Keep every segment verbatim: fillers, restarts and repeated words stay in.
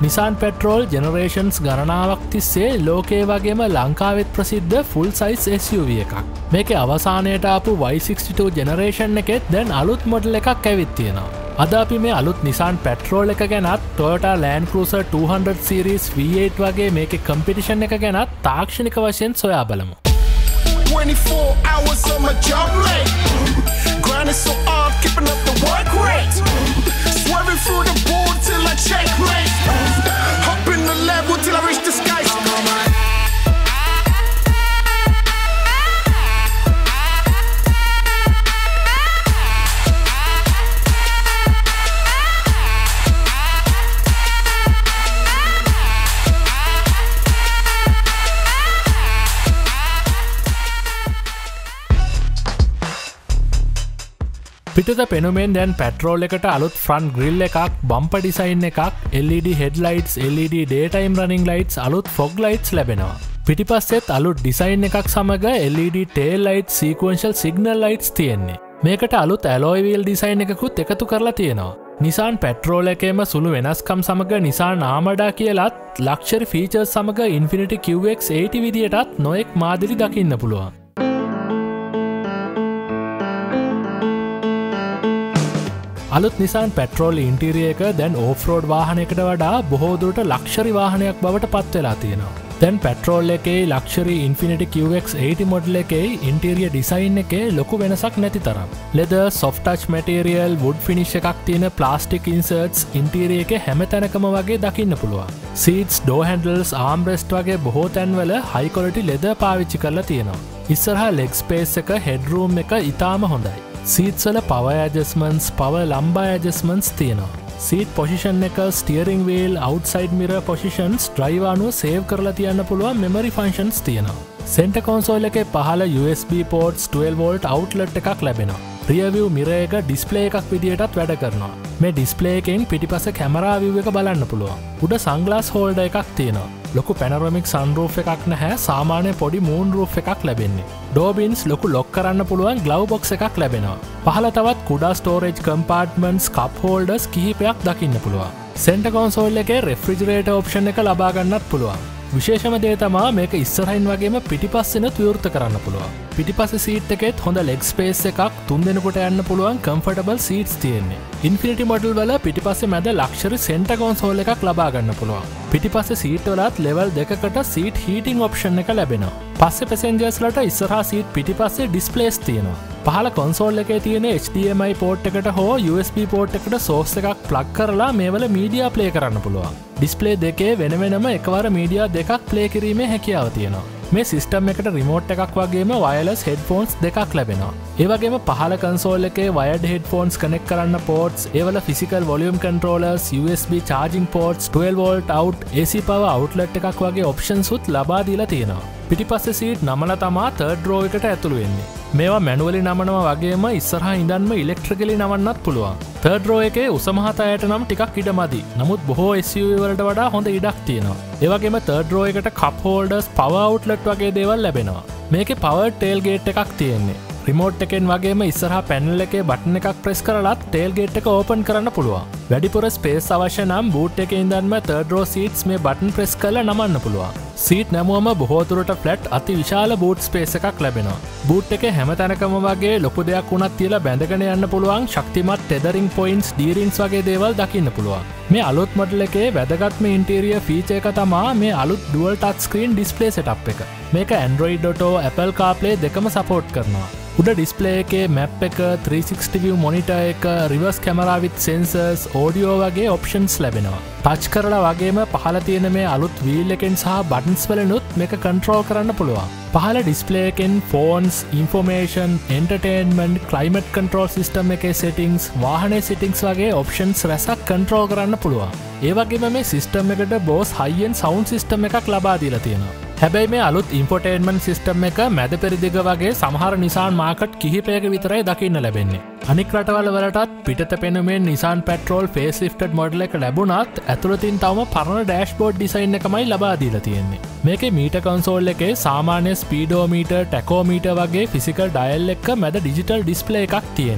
Nissan Petrol generations ගණනාවක් තිස්සේ ලෝකයේ වගේම ලංකාවෙත් ප්‍රසිද්ධ full size S U V එකක්. මේකේ අවසානයට ආපු Y sixty-two generation එකෙත් දැන් අලුත් මොඩල් එකක් ඇවිත් තියෙනවා. අද අපි මේ අලුත් Nissan Petrol එක ගැනත් Toyota Land Cruiser two hundred series V eight වගේ මේකේ competition එක ගැනත් තාක්ෂණික වශයෙන් සොයා බලමු. twenty-four hours on my job, mate. Grinding so hard, keeping up the work rate. Swerving through the board till I checkmate. Hop in the level till I reach the sky. පිටත පෙනුමෙන් දැන් petrol එකට අලුත් front grill එකක්, bumper design එකක්, L E D headlights, L E D daytime running lights, අලුත් fog lights ලැබෙනවා. පිටිපස්සෙත් අලුත් design එකක් සමග L E D tail lights, sequential signal lights තියෙන්නේ. මේකට අලුත් alloy wheel ඩිසයින් එකකුත් එකතු කරලා තියෙනවා. Nissan Petrol එකේම සුළු වෙනස්කම් සමග Nissan Armada කියලත් luxury features සමග Infiniti Q X eighty විදියටත් නොයෙක් මාදිලි දකින්න පුළුවන්. අලුත් Nissan Petrol ඉන්ටීරියර් එක දැන් ඕෆ්-රෝඩ් වාහනයකට වඩා බොහෝ දුරට ලක්ෂරි වාහනයක් බවට පත් වෙලා තියෙනවා. දැන් Petrol එකේ luxury Infiniti Q X eighty model එකේ ඉන්ටීරියර් ඩිසයින් එකේ ලොකු වෙනසක් නැති තරම්. leather, soft touch material, wood finish එකක් තියෙන plastic inserts ඉන්ටීරියර් එකේ හැම තැනකම වගේ දකින්න පුළුවන්. seats, door handles, armrest වගේ බොහෝ තැන්වල high quality leather පාවිච්චි කරලා තියෙනවා. ඉස්සරහා leg space එක, headroom එක ඉතාම හොඳයි. Seats වල power adjustments, power lumbar adjustments තියෙනවා. Seat position එක, steering wheel, outside mirror positions drive අනුව save කරලා තියන්න පුළුවන් memory functions තියෙනවා. Center console එකේ පහළ U S B ports, twelve volt outlet එකක් ලැබෙනවා. Rear view mirror එක display එකක් විදියටත් වැඩ කරනවා. මේ display එකෙන් පිටිපස්ස camera view එක බලන්න පුළුවන්. උඩ sunglass holder එකක් තියෙනවා. ලොකු panoramic sunroof එකක් නැහැ, සාමාන්‍ය පොඩි moon roof එකක් ලැබෙන්නේ. door bins ලොකු lock කරන්න පුළුවන් glove box එකක් ලැබෙනවා. පහළ තවත් කුඩා storage compartments, cup holders කිහිපයක් දකින්න පුළුවන්. center console එකේ refrigerator option එක ලබා ගන්නත් පුළුවන්. විශේෂම දේ තමා මේක ඉස්සරහින් වගේම පිටිපස්සෙනුත් විවෘත කරන්න පුළුවන්. පිටිපස්සේ සීට් එකෙත් හොඳ leg space එකක්, තුන් දෙනෙකුට යන්න පුළුවන් comfortable seats තියෙන්නේ. Infiniti model වල පිටිපස්සේ මැද luxury center console එකක් ලබා ගන්න පුළුවන්. පිටිපස්සේ සීට් වලත් level දෙකකට seat heating option එක ලැබෙනවා. පස්සේ passengers ලට ඉස්සරහා seat පිටිපස්සේ displays තියෙනවා. පහළ console එකේ තියෙන H D M I port එකට හෝ U S B port එකට source එකක් plug කරලා මේවල media play කරන්න පුළුවන්. display දෙකේ වෙන වෙනම එකවර media දෙකක් play කිරීමේ හැකියාව තියෙනවා. මේ සිස්ටම් එකට රිමෝට් එකක් වගේම වයර්ලස් හෙඩ්ෆෝන්ස් දෙකක් ලැබෙනවා. ඒ වගේම පහළ කන්සෝල් එකේ වයර්ඩ් හෙඩ්ෆෝන්ස් කනෙක්ට් කරන්න පෝර්ට්ස්, ඒවල physical volume controllers, U S B charging ports, twelve volt out, A C power outlet එකක් වගේ ඔප්ෂන්ස් උත් ලබා දීලා තියෙනවා. පිටිපස්සේ සීට් නමලා තමා third row එකට ඇතුළු වෙන්නේ. මේවා මැනුවලි නමනවා වගේම ඉස්සරහා ඉඳන්ම ඉලෙක්ට්‍රිකලි නමන්නත් පුළුවන්. third row එකේ උස මහත අයට නම් ටිකක් ඉඩ මදි. නමුත් බොහෝ S U V වලට වඩා හොඳ ඉඩක් තියෙනවා. ඒ වගේම third row එකට cup holders, power outlet වගේ දේවල් ලැබෙනවා. මේකේ powered tailgate එකක් තියෙන්නේ. රිමෝට් එකෙන් වගේම ඉස්සරහා පැනල් එකේ බටන් එකක් ප්‍රෙස් කරලත් tailgate එක ඕපන් කරන්න පුළුවන්. වැඩිපුර ස්පේස් අවශ්‍ය නම් boot එකේ ඉඳන්ම third row seats මේ බටන් ප්‍රෙස් කරලා නමන්න පුළුවන්. සීට් නැමුවම බොහෝ දුරට ෆ්ලැට් අති විශාල බූට් ස්පේස් එකක් ලැබෙනවා. බූට් එකේ හැම තැනකම වගේ ලොකු දෙයක් වුණත් තියලා බැඳගෙන යන්න පුළුවන් ශක්තිමත් ටෙදරින් පොයින්ට්ස්, ඩී-රින්ග්ස් වගේ දේවල් දකින්න පුළුවන්. මේ අලුත් මොඩල් එකේ වැදගත්ම ඉන්ටීරියර් ෆීචර් එක තමා මේ අලුත් dual touch screen display setup එක. මේක Android Auto, Apple CarPlay දෙකම සපෝට් කරනවා. උඩ ඩිස්ප්ලේ එකේ මැප් එක, three sixty view මොනිටර් එක, reverse camera with sensors, audio වගේ ඔප්ෂන්ස් ලැබෙනවා. ටච් කරලා වගේම පහළ තියෙන මේ අලුත් වීල් එකෙන් සහ බටන්ස් වලිනුත් මේක කන්ට්‍රෝල් කරන්න පුළුවන්. පහළ ඩිස්ප්ලේ එකෙන් phones, information, entertainment, climate control system එකේ සෙටින්ග්ස්, වාහනේ සෙටින්ග්ස් වගේ ඔප්ෂන්ස් රැසක් කන්ට්‍රෝල් කරන්න පුළුවන්. ඒ වගේම මේ සිස්ටම් එකට බෝස් high-end sound system එකක් ලබා දීලා තියෙනවා. හැබැයි මේ අලුත් ඉන්ෆෝටේන්මන්ට් සිස්ටම් එක මැද පෙරදිග වගේ සමහර Nissan මාකට් කිහිපයක විතරයි දකින්න ලැබෙන්නේ. අනික් රටවල වලටත් පිටත පෙනුමෙන් Nissan Petrol facelifted model එක ලැබුණත් ඇතුළතින් තවම පරණ dashboard design එකමයි ලබා දීලා තියෙන්නේ. මේකේ meter console එකේ සාමාන්‍ය speedometer, tachometer වගේ physical dial එක මැද digital display එකක් තියෙන්නේ.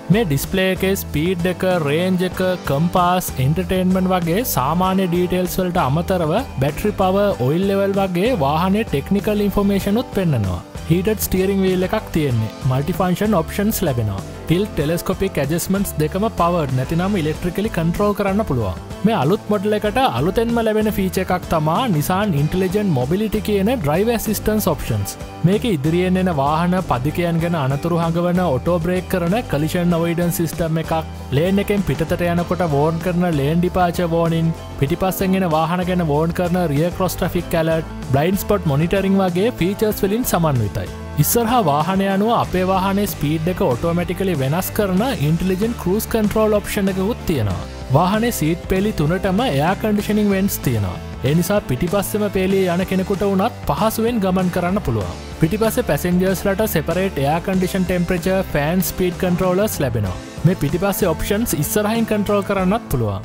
මේ ඩිස්ප්ලේ එකේ ස්පීඩ් එක, රේන්ජ් එක, කම්පාස්, එන්ටර්ටේන්මන්ට් වගේ සාමාන්‍ය ඩීටේල්ස් වලට අමතරව බැටරි පවර්, ඔයිල් ලෙවල් වගේ වාහනේ ටෙක්නිකල් ඉන්ෆෝමේෂන් උත් පෙන්නනවා. හීටඩ් ස්ටියරිං වීල් එකක් තියෙන්නේ. මල්ටිෆන්ක්ෂන් ඔප්ෂන්ස් ලැබෙනවා. ටිල්ට්, ටෙලස්කොපික් ඇඩ්ජස්ට්මන්ට්ස් දෙකම පවර්ඩ්, නැතිනම් ඉලෙක්ට්‍රිකලි කන්ට්‍රෝල් කරන්න පුළුවන්. මේ අලුත් මොඩල් එකට අලුතෙන්ම ලැබෙන ෆීචර් එකක් තමා Nissan Intelligent Mobility කියන driver assistance options. මේක ඉදිරියෙන් එන වාහන පදිකයන් ගැන අනතුරු හඟවන ඔටෝ බ්‍රේක් කරන collision avoidance system එකක්, ලේන් එකෙන් පිටතට යනකොට වෝර්න් කරන lane departure warning, පිටිපස්සෙන් එන වාහන ගැන වෝර්න් කරන rear cross traffic alert, blind spot monitoring වගේ ෆීචර්ස් වලින් සමන්විතයි. ඉස්සරහා වාහනය අනුව අපේ වාහනේ ස්පීඩ් එක ඔටෝමැටිකලි වෙනස් කරන ඉන්ටෙලිජන්ට් ක්‍රූස් කන්ට්‍රෝල් ඔප්ෂන් එකකුත් තියෙනවා. වාහනේ සීට් පේලි තුනටම එයා කන්ඩිෂනින් වෙන්ට්ස් තියෙනවා. ඒ නිසා පිටිපස්සෙම පේලි යන කෙනෙකුට වුණත් පහසුවෙන් ගමන් කරන්න පුළුවන්. පිටිපස්සේ පැසෙන්ජර්ස්ලට separate air condition temperature, fan, speed controllers ලැබෙනවා. මේ පිටිපස්සේ ඔප්ෂන්ස් ඉස්සරහින් කන්ට්‍රෝල් කරන්නත් පුළුවන්.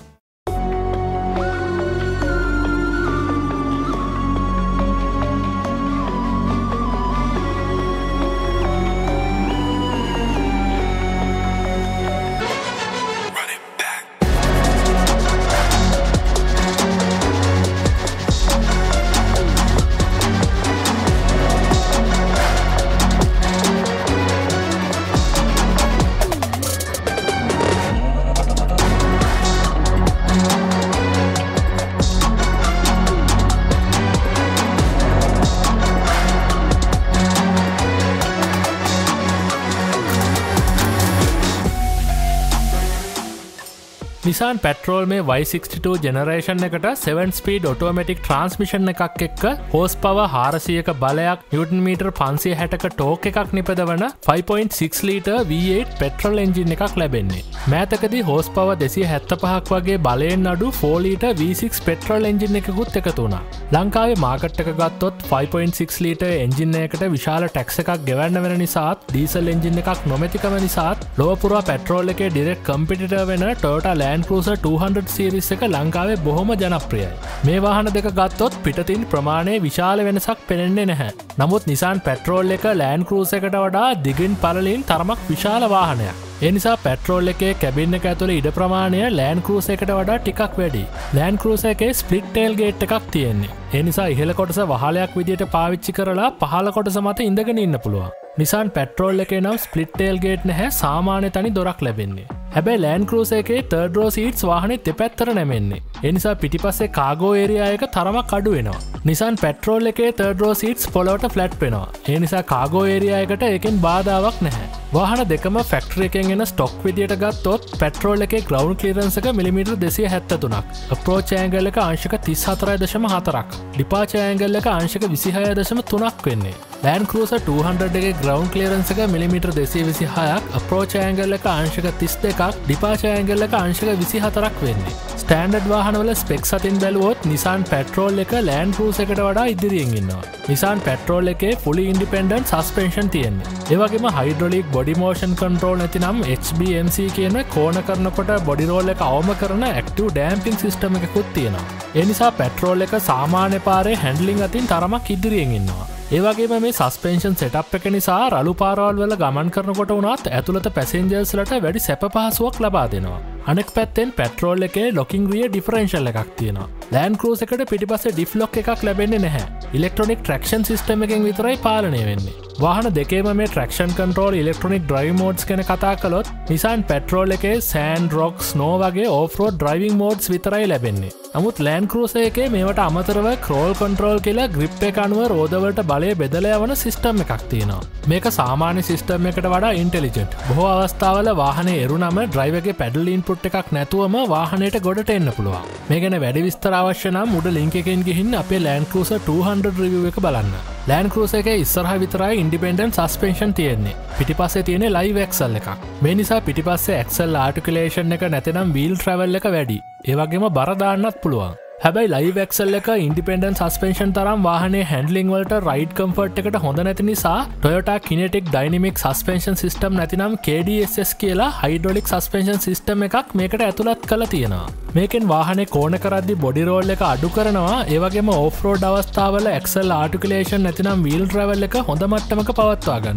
Nissan Patrol මේ Y sixty-two generation එකට seven speed automatic transmission එකක් එක්ක horsepower හාරසියක බලයක්, newton meter පන්සිය හැටක torque එකක් නිපදවන five point six litre V eight petrol engine එකක් ලැබෙන්නේ. මෑතකදී horsepower දෙසිය හැත්තෑපහක් වගේ බලයෙන් අඩු four litre V six petrol engine එකකුත් එකතු වුණා. ලංකාවේ මාකට් එක ගත්තොත් five point six litre engine එකකට විශාල tax එකක් ගෙවන්න වෙන නිසාත්, diesel engine එකක් නොමැතිකම නිසාත් ලොව පුරා petrol එකේ direct competitor වෙන Toyota Land Cruiser two hundred series එක ලංකාවේ බොහොම ජනප්‍රියයි. මේ වාහන දෙක ගත්තොත් පිටතින් ප්‍රමාණයේ විශාල වෙනසක් පෙනෙන්නේ නැහැ. නමුත් Nissan Patrol එක Land Cruiser එකට වඩා දිගින් පළලින් තරමක් විශාල වාහනයක්. ඒ නිසා Patrol එකේ කැබින් එක ඇතුලේ ඉඩ ප්‍රමාණය Land Cruiser එකට වඩා ටිකක් වැඩි. Land Cruiser එකේ split tailgate එකක් තියෙන්නේ. ඒ නිසා ඉහළ කොටස වහලයක් විදියට පාවිච්චි කරලා පහළ කොටස මත ඉඳගෙන ඉන්න පුළුවන්. Nissan Patrol එකේ නම් split tailgate නැහැ, සාමාන්‍ය තනි දොරක් ලැබෙන්නේ. හැබැයි Land Cruiser එකේ third row seats වාහනේ දෙපැත්තට නැමෙන්නේ. ඒ නිසා පිටිපස්සේ cargo area එක තරමක් අඩු වෙනවා. Nissan Patrol එකේ third row seats පොළොවට flat වෙනවා. ඒ නිසා cargo area එකට ඒකෙන් බාධාවක් නැහැ. වාහන දෙකම ෆැක්ටරි එකෙන් එන ස්ටොක් විදියට ගත්තොත් Patrol එකේ ground clearance එක මිලිමීටර් දෙසිය හැත්තෑතුනක්, approach angle එක අංශක තිස් හතරයි දශම හතරක්, departure angle එක අංශක විසිහය දශම තුනක් වෙන්නේ. Land Cruiser two hundred එකේ ground clearance එක මිලිමීටර් දෙසිය විසිහයක්, approach angle එක අංශක තිස් දෙකක්, departure angle එක අංශක විසිහතරක් වෙන්නේ. ස්ටෑන්ඩඩ් වාහනවල ස්පෙක්ස් අතින් බැලුවොත් Nissan Patrol එක Land Cruiser එකට වඩා ඉදිරියෙන් ඉන්නවා. Nissan Patrol එකේ fully independent suspension තියෙන්නේ. ඒ වගේම hydraulic body motion control නැතිනම් H B M C කියන කෝණ කරනකොට body roll එක අවම කරන active damping system එකකුත් තියෙනවා. ඒ නිසා Patrol එක සාමාන්‍ය පාරේ handling අතින් තරමක් ඉදිරියෙන් ඉන්නවා. ඒ වගේම මේ සස්පෙන්ෂන් සෙටප් එක නිසා රළු පාරවල් වල ගමන් කරනකොට වුණත් ඇතුළත පැසෙන්ජර්ස්ලට වැඩි සැප පහසුවක් ලබා දෙනවා. අනෙක් පැත්තෙන් Patrol එකේ locking rear differential එකක් තියෙනවා. Land Cruiser එකට පිටිපස්සේ diff lock එකක් ලැබෙන්නේ නැහැ. electronic traction system එකෙන් විතරයි පාලනය වෙන්නේ. වාහන දෙකේම මේ traction control electronic drive modes ගැන කතා කළොත් Nissan Patrol එකේ sand, rock, snow වගේ off-road driving modes විතරයි ලැබෙන්නේ. නමුත් Land Cruiser එකේ මේවට අමතරව crawl control කියලා grip එක අනුව රෝදවලට බලය බෙදලා යවන සිස්ටම් එකක් තියෙනවා. මේක සාමාන්‍ය සිස්ටම් එකට වඩා ඉන්ටෙලිජන්ට්. බොහෝ අවස්ථාවල වාහනේ එරුණම driver එකේ pedal input එකක් නැතුවම වාහනයට ගොඩට එන්න පුළුවන්. මේ ගැන වැඩි විස්තර අවශ්‍ය නම් උඩ link එකෙන් ගිහින් අපේ Land Cruiser two hundred review එක බලන්න. Land Cruiser එකේ ඉස්සරහා විතරයි independent suspension තියෙන්නේ. පිටිපස්සේ තියෙන්නේ live axle එකක්. මේ නිසා පිටිපස්සේ axle articulation එක නැතිනම් wheel travel එක වැඩි. ඒ වගේම බර දාන්නත් පුළුවන්. හැබැයි live axle එක independent suspension තරම් වාහනේ handling වලට ride comfort එකට හොඳ නැති නිසා Toyota Kinetic Dynamic Suspension System නැතිනම් K D S S කියලා hydraulic suspension system එකක් මේකට ඇතුළත් කරලා තියෙනවා. මේකෙන් වාහනේ කෝණ කරද්දී body roll එක අඩු කරනවා. ඒ වගේම off road අවස්ථාවල axle articulation නැතිනම් wheel travel එක හොඳ මට්ටමක පවත්වා ගන්නවා.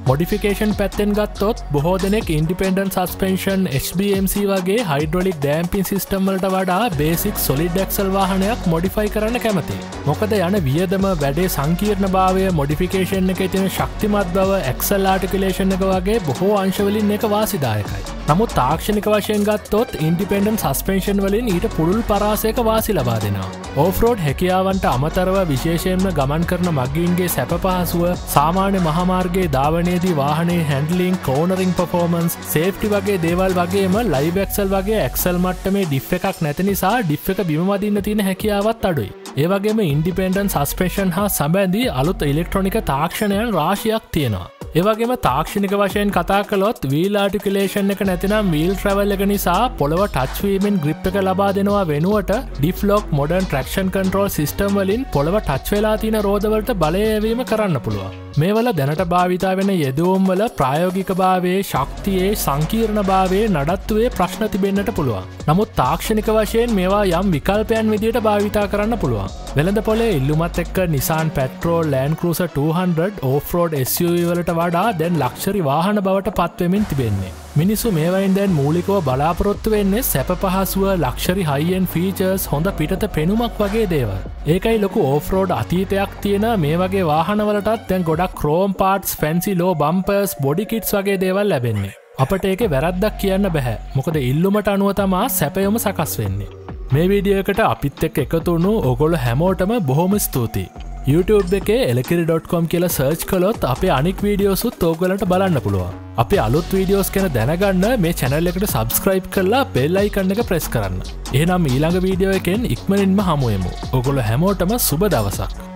මොඩිෆිකේෂන් පැත්තෙන් ගත්තොත් බොහෝ දෙනෙක් independent suspension H B M C වගේ හයිඩ්‍රොලික් ඩෑම්පින් සිස්ටම් වලට වඩා බේසික් සොලිඩ් ඇක්සල් වාහනයක් මොඩිෆයි කරන්න කැමති. මොකද යන වියදම වැඩේ සංකීර්ණභාවය මොඩිෆිකේෂන් එකේ තියෙන ශක්තිමත් බව ඇක්සල් ආටිකුලේෂන් එක වගේ බොහෝ අංශවලින් එක වාසිදායකයි. නමුත් තාක්ෂණික වශයෙන් ගත්තොත් ඉන්ඩිපෙන්ඩන්ට් සස්පෙන්ෂන් වලින් ඊට පුළුල් පරාසයක වාසි ලබා දෙනවා. ඕෆ්රෝඩ් හැකියාවන්ට අමතරව විශේෂයෙන්ම ගමන් කරන මගීන්ගේ සැප පහසුව සාමාන්‍ය මහමාර්ගයේ ධාවනයේදී වාහනේ හැන්ඩලින් කෝනරින් පර්ෆෝමන්ස් සේෆ්ටි වගේ දේවල් වගේම ලයිව් ඇක්සල් වගේ ඇක්සල් මට්ටමේ ඩිෆ් එකක් නැති නිසා ඩිෆ් එක බිම වදින්න තියෙන හැකියාවත් අඩුයි. ඒ වගේම ඉන්ඩිපෙන්ඩන්ට් සස්පෙන්ෂන් හා සම්බන්ධී අලුත් ඉලෙක්ට්‍රොනික තාක්ෂණයන් රාශියක් තියෙනවා. ඒවගේම තාක්ෂණික වශයෙන් කතා කළොත් වීල් ආටිකුලේෂන් එක නැතිනම් වීල් ට්‍රැවල් එක නිසා පොළව ටච් වීමෙන් ග්‍රිප් එක ලබා දෙනවා වෙනුවට diff lock modern traction control system වලින් පොළව ටච් වෙලා තියෙන රෝදවලට බලය යැවීම කරන්න පුළුවන්. මේවල දැනට භාවිතා වෙන යෙදවුම් වල ප්‍රායෝගික භාවයේ ශක්තියේ සංකීර්ණ භාවයේ නඩත්තුවේ ප්‍රශ්න තිබෙන්නට පුළුවන්. නමුත් තාක්ෂණික වශයෙන් මේවා යම් විකල්පයන් විදියට භාවිතා කරන්න පුළුවන්. වෙළඳ පොලේ ඉල්ලුමත් එක්ක Nissan Patrol Land Cruiser two hundred off-road S U V වලට වඩා දැන් ලක්ෂරි වාහන බවට පත්වෙමින් තිබෙන්නේ. මිනිස්සු මේවයින් දැන් මූලිකව බලාපොරොත්තු වෙන්නේ සැප පහසුව ලක්ෂරි හයි-එන්ඩ් ෆීචර්ස් හොඳ පිටත පෙනුමක් වගේ දේවල්. ඒකයි ලොකු ඕෆ්-රෝඩ් අතීතයක් තියෙන මේ වගේ වාහනවලටත් දැන් ගොඩක් chrome parts, fancy low bumpers, body kits වගේ දේවල් ලැබෙන්නේ. අපට ඒකේ වැරද්දක් කියන්න බෑ. මොකද ඉල්ලුමට අනුව තමා සැපයම සකස් වෙන්නේ. මේ වීඩියෝ එකට අපිත් එක්ක එකතු වුණු ඔයගොල්ලෝ හැමෝටම බොහොම ස්තුතියි. YouTube එකේ elakiri dot com කියලා සර්ච් කළොත් අපේ අනික් වීඩියෝසුත් ඕගොල්ලන්ට බලන්න පුළුවන්. අපේ අලුත් වීඩියෝස් ගැන දැනගන්න මේ channel එකට subscribe කරලා bell icon එක press කරන්න. එහෙනම් ඊළඟ වීඩියෝ එකෙන් ඉක්මනින්ම හමු වෙමු. ඔයගොල්ලෝ හැමෝටම සුබ දවසක්.